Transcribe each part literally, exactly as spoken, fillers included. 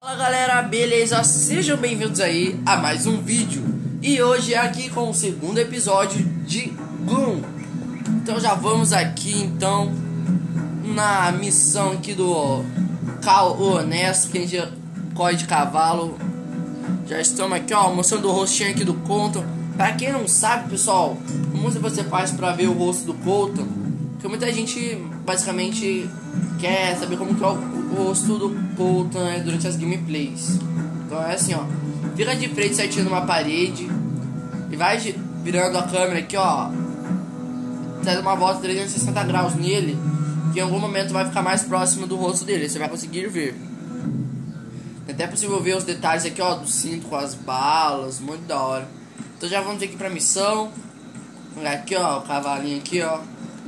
Fala galera, beleza? Sejam bem-vindos aí a mais um vídeo. E hoje é aqui com o segundo episódio de Gloom. Então já vamos aqui então na missão aqui do Cal Honesto, que a gente corre de cavalo. Já estamos aqui, ó, mostrando o rostinho aqui do Colton. Pra quem não sabe, pessoal, como você faz pra ver o rosto do Colton? Porque muita gente basicamente quer saber como que é o o rosto do Colton, né, durante as gameplays. Então é assim, ó, vira de frente certinho numa parede e vai virando a câmera aqui, ó, dando uma volta trezentos e sessenta graus nele, que em algum momento vai ficar mais próximo do rosto dele, você vai conseguir ver. É até possível ver os detalhes aqui, ó, do cinto com as balas, muito da hora. Então já vamos aqui pra missão. Aqui, ó, o cavalinho aqui, ó.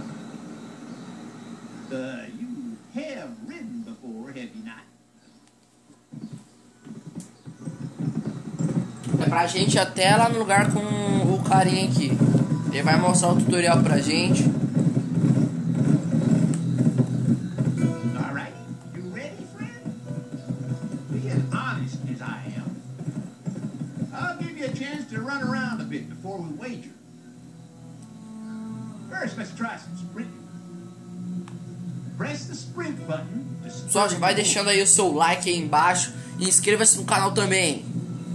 Uh, you have ridden before, have you not? É pra gente ir até lá no lugar com o carinha aqui. Ele vai mostrar o tutorial pra gente. Alright, you ready, friend? Be as honest as I am. I'll give you a chance to run around a bit before we wager. First, let's try some sprinting. Press the sprint button. Pessoal, já vai deixando aí o seu like aí embaixo e inscreva-se no canal também.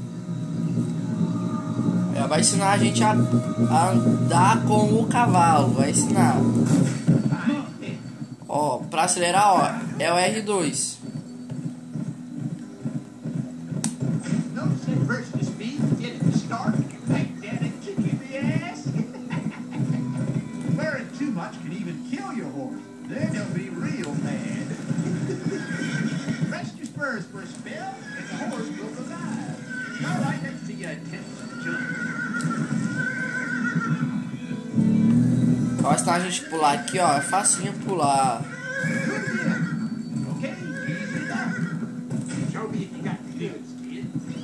É, vai ensinar a gente a, a andar com o cavalo, vai ensinar. Ó, pra acelerar, ó, é o R dois. Then they'll be real mad. Rest your spurs for a spell, and the horse will revive. All right, let's see you attempt some jump. Ó, se a gente pular aqui, ó, é facinho pular. Okay, easy enough. Show me if you got the goods, kid.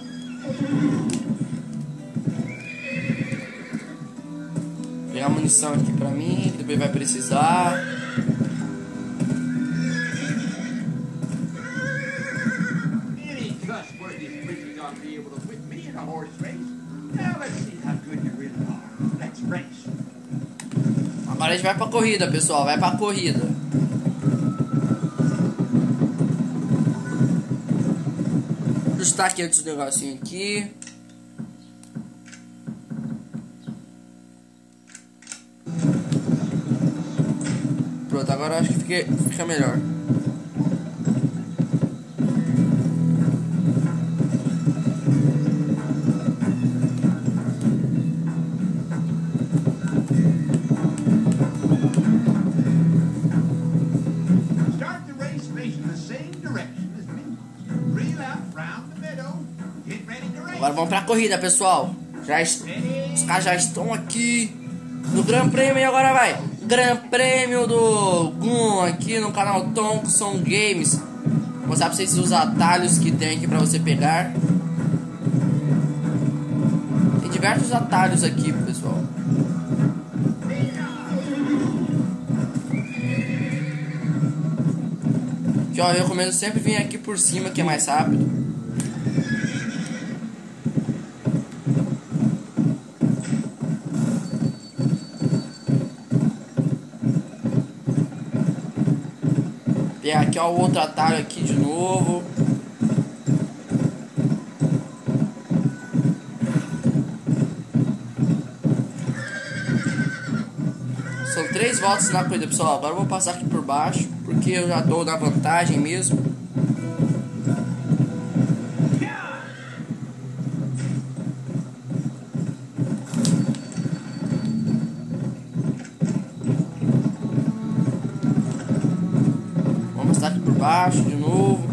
Pegar munição aqui pra mim, que depois vai precisar. Agora a gente vai pra corrida, pessoal, vai pra corrida. Ajustar aqui antes do negocinho aqui. Pronto, agora eu acho que fica, fica melhor. Agora vamos pra corrida, pessoal. Já est... Os caras já estão aqui no Gran Prêmio e agora vai. Gran Prêmio do Gloom aqui no canal Thompson Games. Vou mostrar pra vocês os atalhos que tem aqui pra você pegar. Tem diversos atalhos aqui, pessoal. Que ó, eu recomendo sempre vir aqui por cima, que é mais rápido. Tem aqui ó, o outro atalho aqui de novo. São três voltas na corrida, pessoal. Agora eu vou passar aqui por baixo, porque eu já dou na vantagem mesmo. Vamos passar aqui por baixo de novo.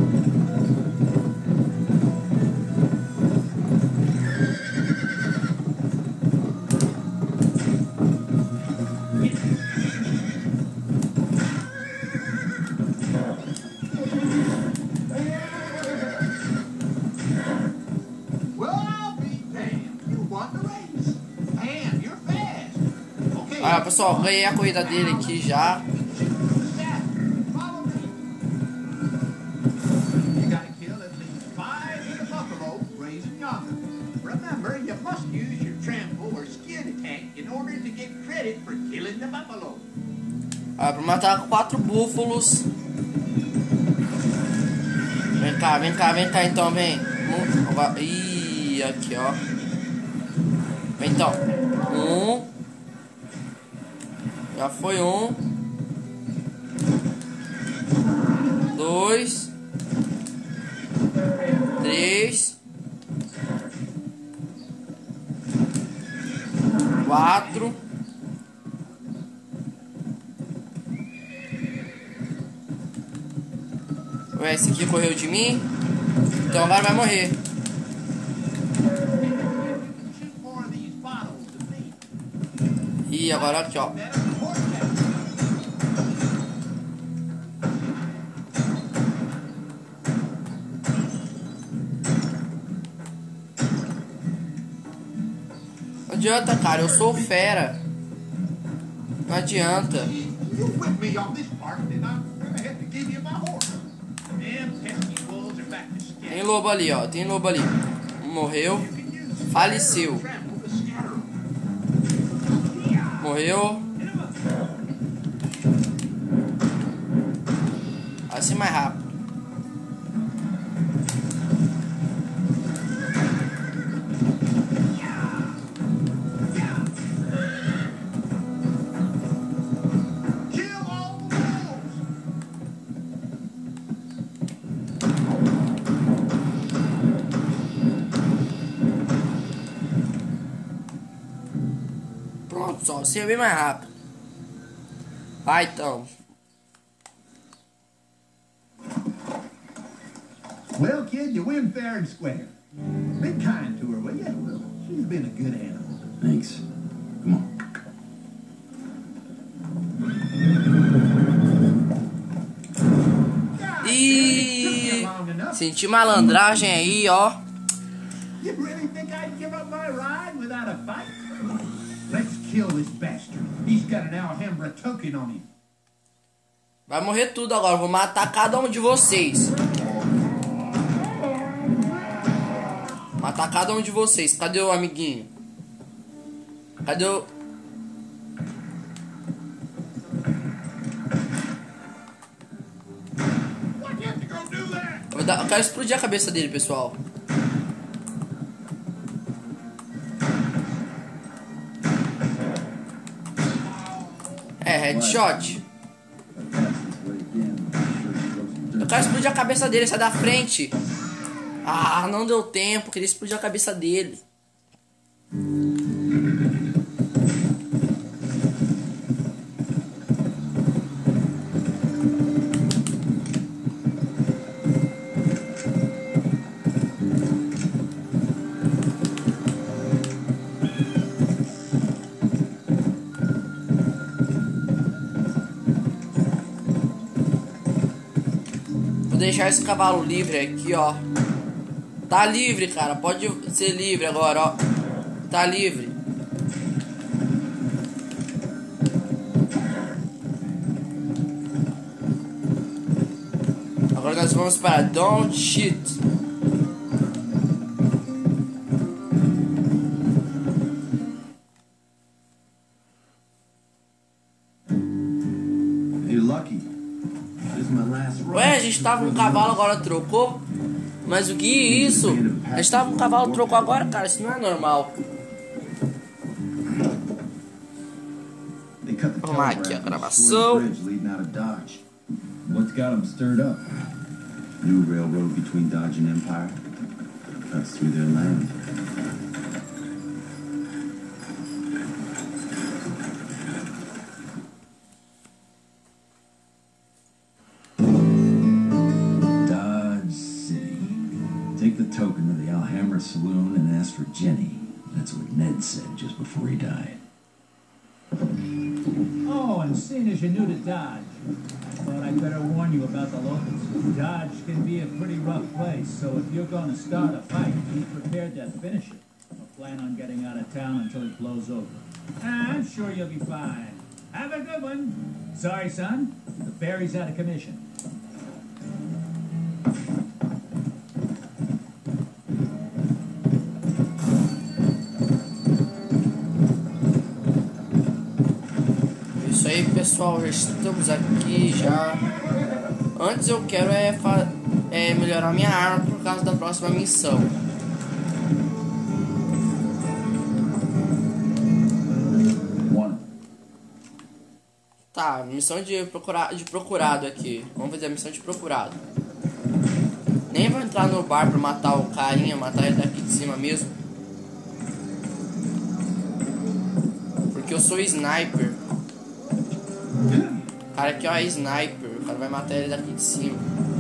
Ah, pessoal, ganhei a corrida dele aqui já. the buffalo. Ah, pra matar quatro búfalos. Vem cá, vem cá, vem cá então, vem. Ih, aqui ó. Vem então. Um. Já foi um. Dois. Três. Quatro. Ué, esse aqui correu de mim. Então agora vai morrer. E agora aqui, ó. Não adianta, cara, eu sou fera. Não adianta. Tem lobo ali, ó. Tem lobo ali. Morreu. Faleceu. Morreu. Assim mais rápido. Pronto, só. Assim é bem mais rápido. Vai então. Well, kid, you win fair and square. Be kind to her, will you? Well, she's been a good animal. Thanks. Come on. Ih, senti malandragem aí, ó. You really think I'd give up my ride without a fight? Let's kill this bastard. He's got an Alhambra token on him. Vai morrer tudo agora. Vou matar cada um de vocês. Matar cada um de vocês. Cadê o amiguinho? Cadê o... Eu, vou dar... Eu quero explodir a cabeça dele, pessoal. É, headshot. Eu quero explodir a cabeça dele, sai da frente. Ah, não deu tempo, queria explodir a cabeça dele. Vou deixar esse cavalo livre aqui, ó. Tá livre, cara. Pode ser livre agora, ó. Tá livre. Agora nós vamos para Don't Shit. Ué, a gente tava no cavalo, agora trocou. Mas o que é isso? A gente tava no cavalo, trocou agora, cara. Isso não é normal. Vamos aqui a gravação. What's got them stirred up? New railroad between Dodge and Empire. Cuts through their land. Dodge City. Take the token to the Alhambra Saloon and ask for Jenny. That's what Ned said just before he died. Oh, and seeing as you're new to Dodge, I thought I'd better warn you about the locals. Dodge can be a pretty rough place, so if you're going to start a fight, be prepared to finish it. Don't plan on getting out of town until it blows over. I'm sure you'll be fine. Have a good one. Sorry, son. The ferry's out of commission. aí, pessoal, já estamos aqui já. Antes eu quero é, é melhorar minha arma por causa da próxima missão. Tá, missão de, procura, de procurado aqui. Vamos fazer a missão de procurado. Nem vou entrar no bar pra matar o carinha, matar ele daqui de cima mesmo. Porque eu sou sniper. O cara aqui ó, é sniper. O cara vai matar ele daqui de cima.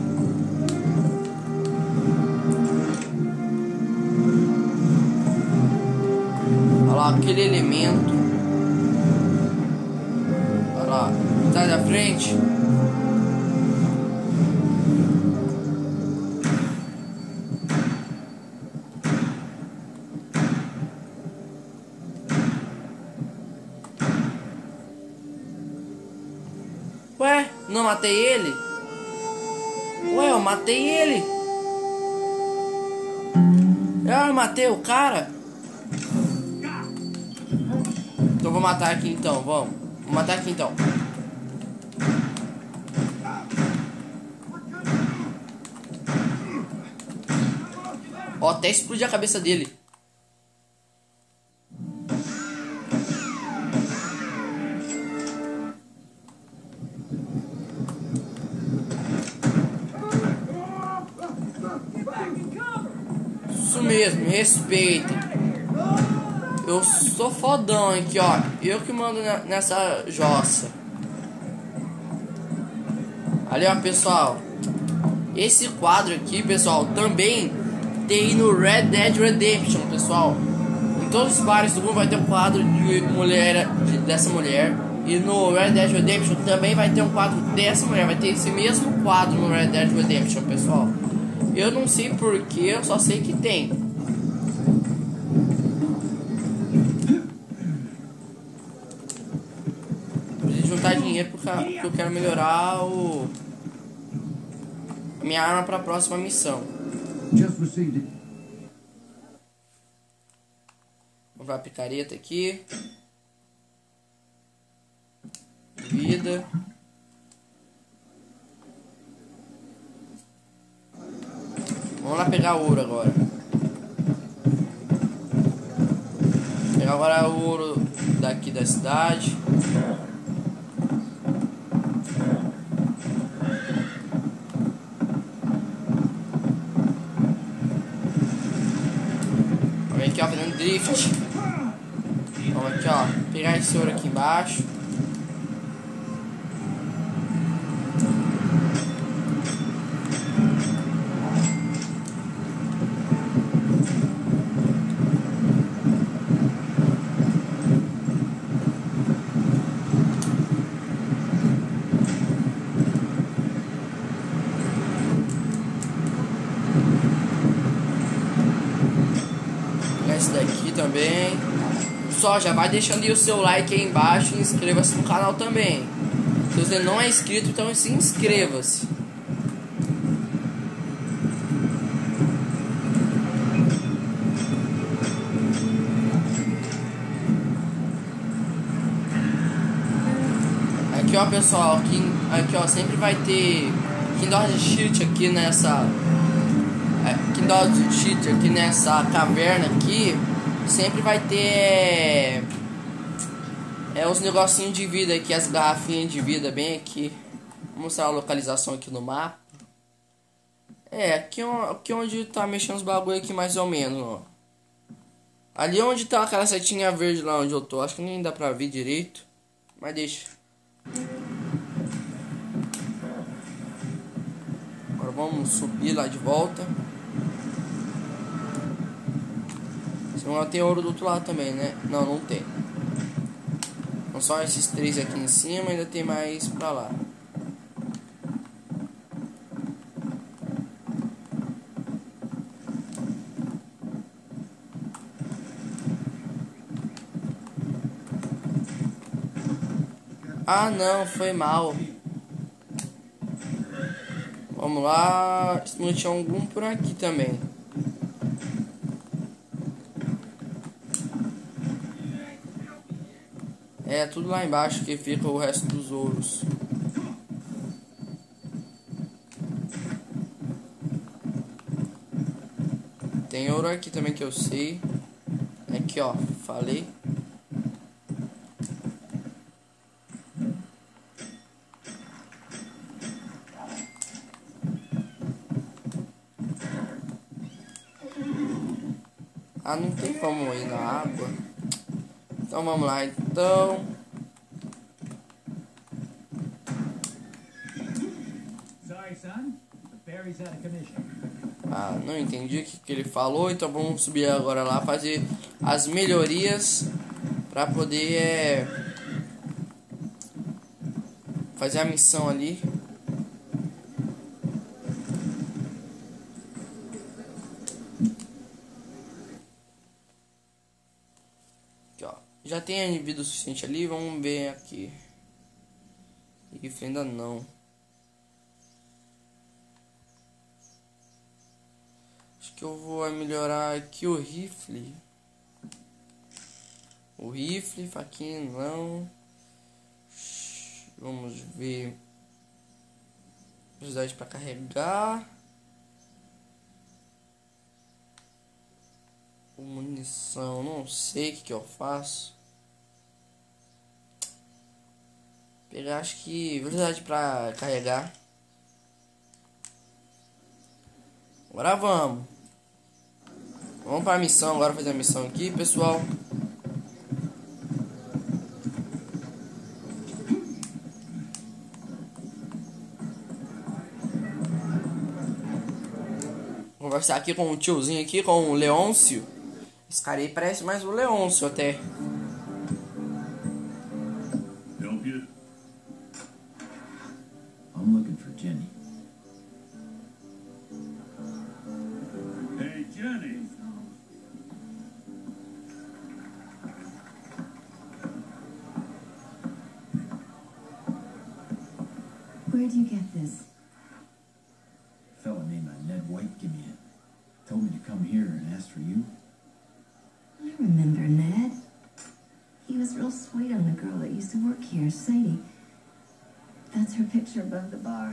Olha lá, aquele elemento. Olha lá, sai da frente. Ué, não matei ele? Ué, eu matei ele. Eu matei o cara. Então vou matar aqui então, vamos. Vou matar aqui então. Ó, até explodiu a cabeça dele. Isso mesmo, me respeitem. Eu sou fodão aqui, ó. Eu que mando nessa jossa. Ali, ó, pessoal. Esse quadro aqui, pessoal, também tem no Red Dead Redemption, pessoal. Em todos os bares do mundo vai ter um quadro de mulher, de, dessa mulher. E no Red Dead Redemption também vai ter um quadro dessa mulher. Vai ter esse mesmo quadro no Red Dead Redemption, pessoal. Eu não sei porquê, eu só sei que tem. Preciso juntar dinheiro porque eu quero melhorar o minha arma para a próxima missão. Vamos para a picareta aqui. Vida. Vamos lá pegar ouro agora. Pegar agora o ouro daqui da cidade. Vamos aqui ó, fazendo drift. Vamos aqui ó, pegar esse ouro aqui embaixo. Esse daqui também. Só já vai deixando aí o seu like aí embaixo e inscreva-se no canal também. Se você não é inscrito, então se inscreva-se. Aqui ó pessoal, aqui, aqui ó sempre vai ter Kingdom Cheat aqui nessa Kingdom Cheat aqui nessa caverna aqui. Sempre vai ter é os negocinhos de vida aqui, as garrafinhas de vida bem aqui. Vou mostrar a localização aqui no mapa. É, aqui, aqui onde tá mexendo os bagulho aqui mais ou menos, ó. Ali onde tá aquela setinha verde lá onde eu tô, acho que nem dá pra ver direito, mas deixa. Agora vamos subir lá de volta. Senão tem ouro do outro lado também, né? Não, não tem. Então só esses três aqui em cima, ainda tem mais pra lá. Ah não, foi mal. Vamos lá. Não tinha algum por aqui também. É, tudo lá embaixo que fica o resto dos ouros. Tem ouro aqui também que eu sei. Aqui, ó, falei. Ah, não tem como ir na água. Então vamos lá, então. Sorry, son. The ferry's out of commission. Ah, não entendi o que, que ele falou. Então vamos subir agora lá, fazer as melhorias pra poder é, fazer a missão ali. Aqui, ó. Já tem vida o suficiente ali. Vamos ver aqui. Rifle ainda não. Acho que eu vou melhorar aqui o rifle. O rifle, faquinha não. Vamos ver. Velocidade para carregar. Munição, não sei o que, que eu faço. Pegar, acho que velocidade para carregar. Agora vamos. Vamos para a missão agora, fazer a missão aqui, pessoal. Vou conversar aqui com o tiozinho aqui, com o Leôncio. Esse cara aí parece mais o Leôncio até. Help you? I'm looking for Jenny. Hey, Jenny. Where'd you get this? A fella named Ned White gave me it. Told me to come here and ask for you. I remember Ned. He was real sweet on the girl that used to work here, Sadie. That's her picture above the bar.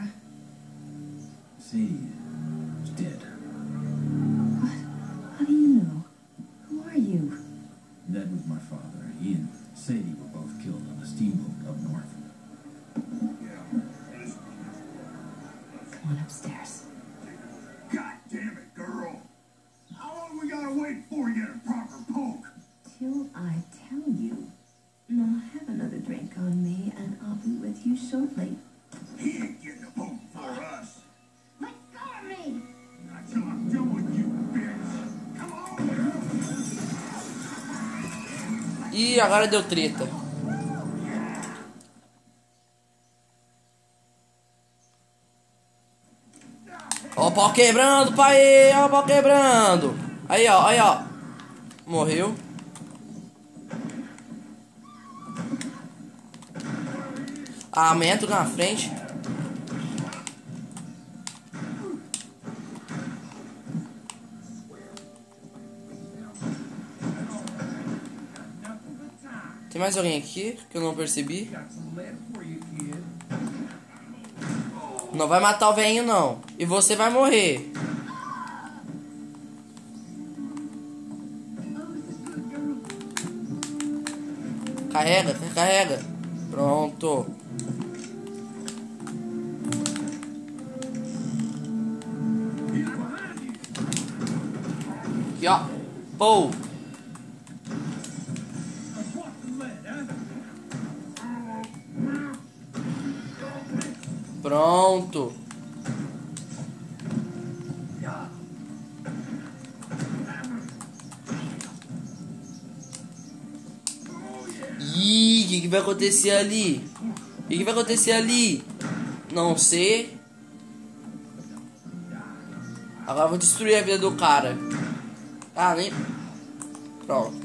Sadie is dead. What? How do you know? Who are you? Ned was my father. He and Sadie were both killed on a steamboat up north. Come on upstairs. God damn it, girl. How long we gotta wait before we get a proper poke? Till I tell you. Now have another drink on me, and I'll be with you shortly. He ain't getting a poke for us. Let go of me! Not till I'm done with you, bitch. Come on. Ih, agora deu treta. Ó o pau quebrando, pai! Ó o pau quebrando! Aí, ó, aí, ó. Morreu. Ah, aumento na frente. Tem mais alguém aqui que eu não percebi? Não vai matar o velhinho não. E você vai morrer. Carrega, carrega. Pronto. Aqui, ó. Pou. Pronto. Ih, o que, que vai acontecer ali? O que, que vai acontecer ali? Não sei. Agora eu vou destruir a vida do cara. Ah, nem... Pronto.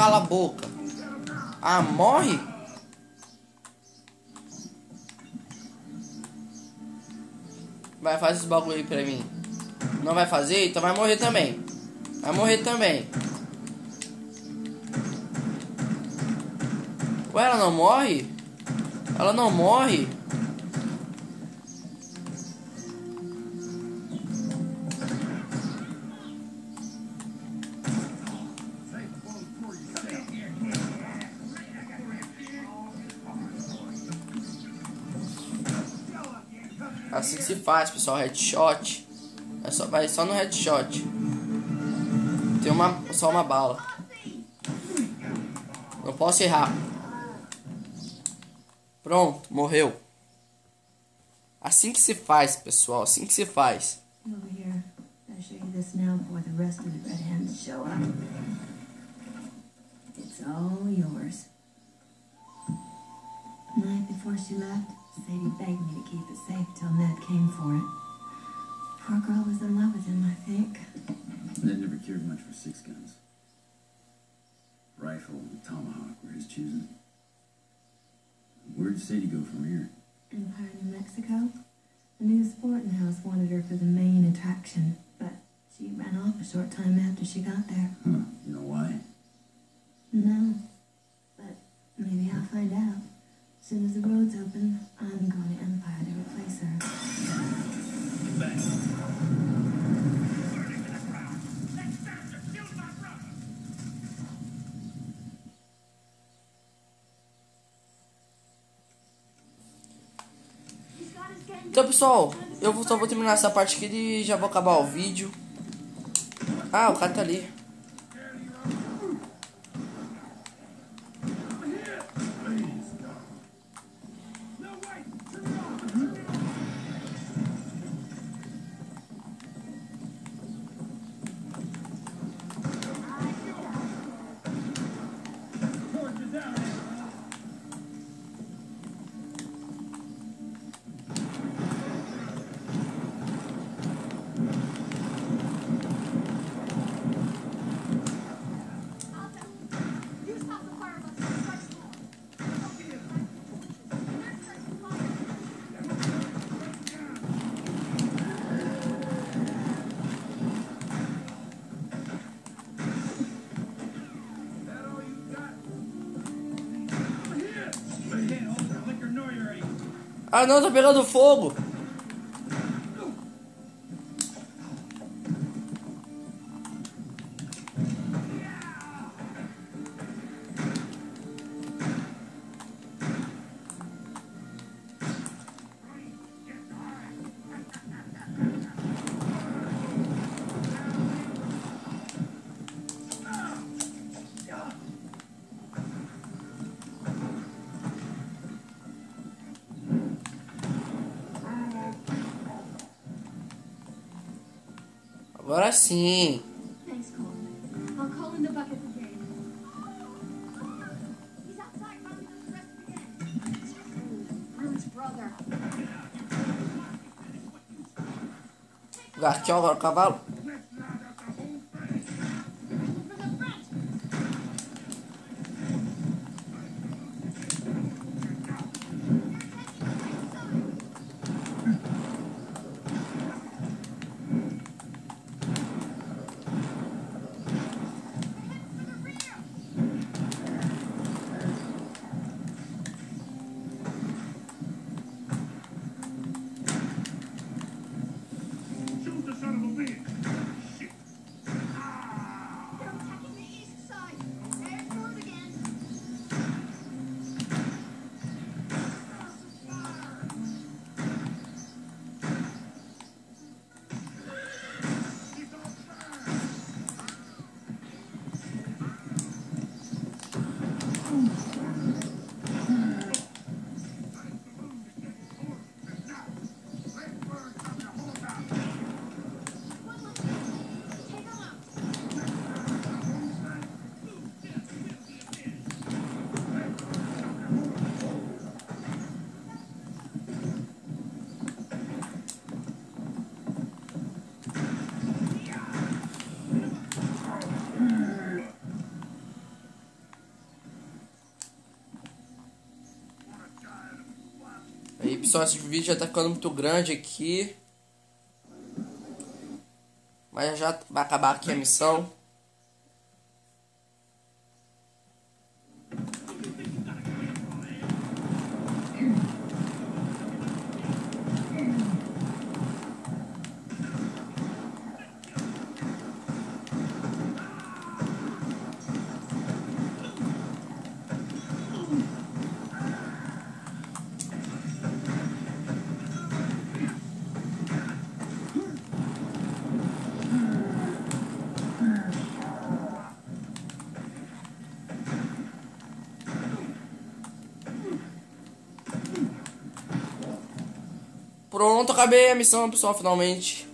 cala a boca. Ah, morre? Vai, faz esse bagulho aí pra mim. Não vai fazer? Então vai morrer também. Vai morrer também. Ué, ela não morre? Ela não morre? Assim que se faz, pessoal. Headshot. É só, vai só no headshot. Tem uma, só uma bala. Não posso errar. Pronto, morreu. Assim que se faz, pessoal. Assim que se faz. Over here. I'll show you this now before the rest of the red hands show up. It's all yours. The night before she left, Sadie begged me to keep it safe till Ned came for it. Poor girl was in love with him, I think. Ned never cared much for six guns. Rifle and tomahawk were his choosing. Where'd Sadie go from here? Empire, New Mexico. The new sporting house wanted her for the main attraction, but she ran off a short time after she got there. Huh. You know why? No, but maybe I'll find out. As soon as the roads open, I'm going to Empire to replace her. Então, pessoal, eu vou- só vou terminar essa parte aqui e já vou acabar o vídeo. Ah, o cara tá ali. Ah não, tá pegando fogo. Agora sim. Thanks, Cole. I'll call in the bucket brigade. He's outside rounding up the rest of the gang. Rude's brother. Garchão agora o cavalo. Shoot the son of a bitch! Aí, pessoal, esse vídeo já tá ficando muito grande aqui. Mas já vai acabar aqui a missão. Pronto, acabei a missão, pessoal, finalmente.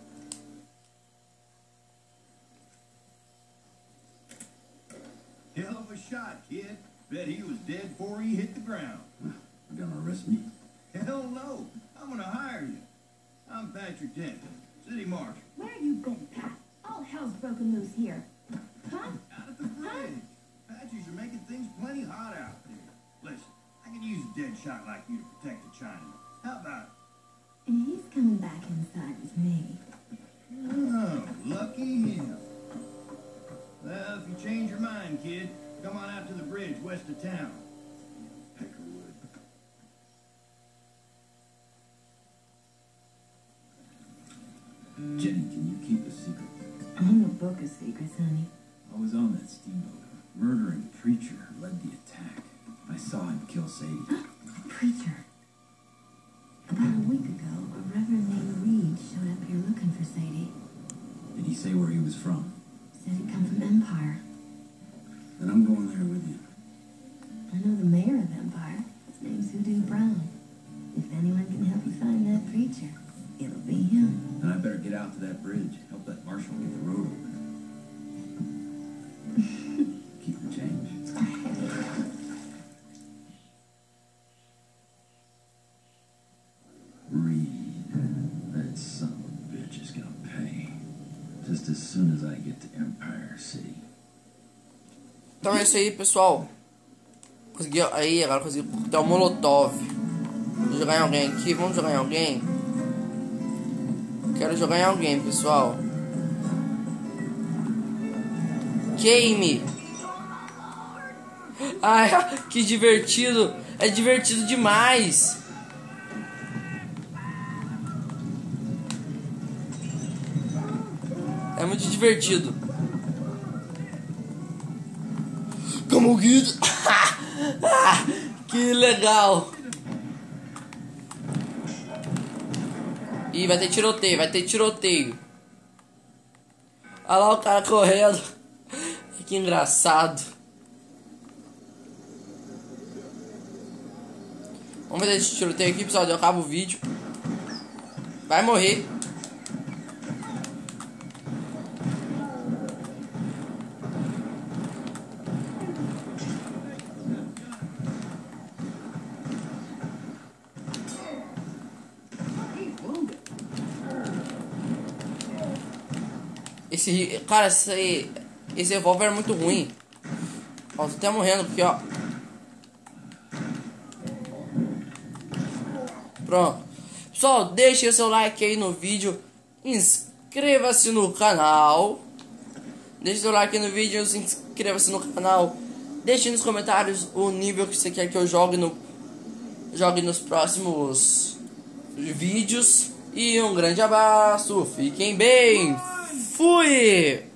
Hell of a shot, kid. Bet he was dead before he hit the ground. You gonna arrest me? Hell no. I'm gonna hire you. I'm Patrick Denton, city marshal. Where you been, Pat? All hell's broken loose here. Huh? Out at the bridge. Patches are making things plenty hot out there. Listen, I could use a dead shot like you to protect the Chinaman. How about it? And he's coming back inside with me. Oh, lucky him. Well, if you change your mind, kid, come on out to the bridge west of town. Peckerwood. Jenny, can you keep a secret? I'm a book of secrets, honey. I was on that steamboat. A murdering preacher led the attack. I saw him kill Sadie. Preacher. About a week ago, a reverend named Reed showed up here looking for Sadie. Did he say where he was from? Said he'd come from Empire. Then I'm going there with you. I know the mayor of Empire. His name's Hoodoo Brown. If anyone can help you find that preacher, it'll be him. And I better get out to that bridge. Help that marshal get the road open. Keep the change. Reed, that son of a bitch is gonna pay. Just as soon as I get to Empire City. Então é isso aí, pessoal. Consegui aí, agora consegui cortar o Molotov. Vou jogar em alguém aqui, vamos jogar em alguém. Quero jogar em alguém, pessoal. Game. Ai, que divertido. É divertido demais. É muito divertido. Como o Guido. Que legal. Ih, vai ter tiroteio, vai ter tiroteio. Olha lá o cara correndo. Que engraçado. Vamos fazer esse tiroteio aqui, pessoal. Eu acabo o vídeo. Vai morrer. Esse, cara, esse, esse revólver é muito ruim. Ó, tô até morrendo porque, ó. Pronto. Pessoal, deixe o seu like aí no vídeo. Inscreva-se no canal. Deixe seu like no vídeo, inscreva-se no canal. Deixe nos comentários o nível que você quer que eu jogue no jogue nos próximos vídeos. E um grande abraço. Fiquem bem. Fui!